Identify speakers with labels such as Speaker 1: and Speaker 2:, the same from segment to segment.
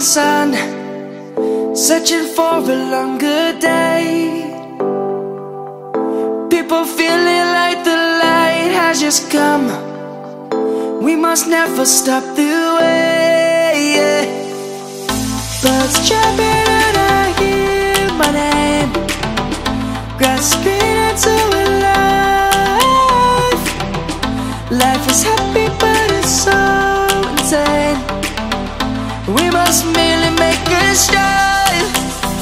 Speaker 1: sun, searching for a longer day. People feeling like the light has just come. We must never stop the way. Birds chirping and I hear my name, grasping into a life. Life is happy but it's so insane. We must merely make a start.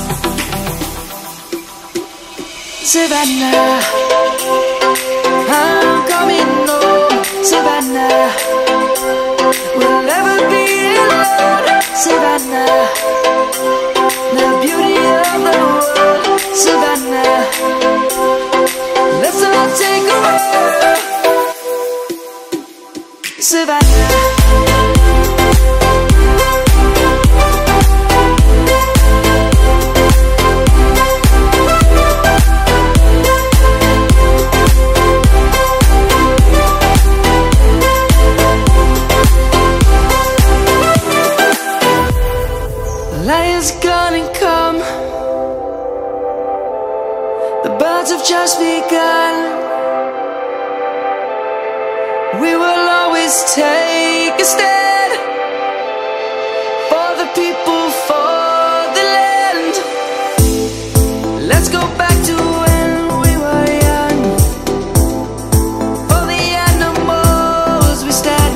Speaker 1: Savannah, I'm coming home. Savannah, we'll never be alone. Savannah, the beauty of the world. Savannah, let's all take a walk. Savannah. Lion's gonna come. The birds have just begun. We will always take a stand for the people, for the land. Let's go back to when we were young. For the animals we stand.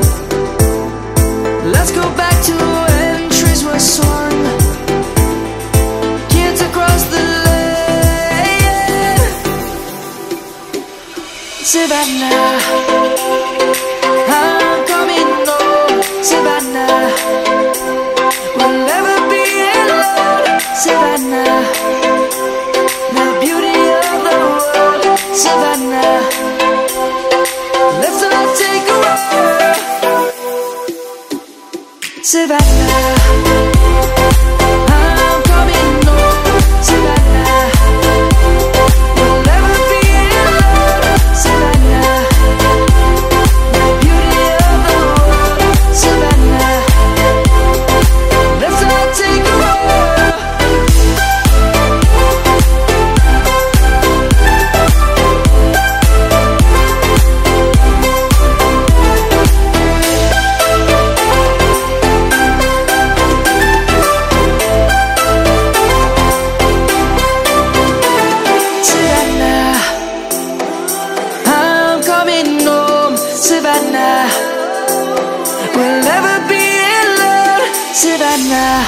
Speaker 1: Let's go back to when trees were swung. Kids across the land. Savannah, I'm coming home. Savannah, we'll never be alone. Savannah, the beauty of the world. Savannah, let's all take a walk. Savannah, I'm coming home. Savannah, we'll never be alone. Savannah, the beauty of the world. Savannah, let's all take a walk. Savannah, I'm coming home. Savannah, we'll never be alone. Savannah.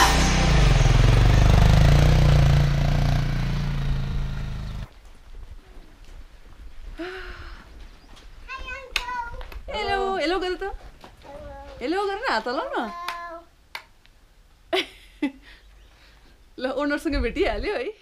Speaker 2: Hello, hello गर त hello गर न हात हल्लाउ न ल ओनरसँग भेटिहाल्यो है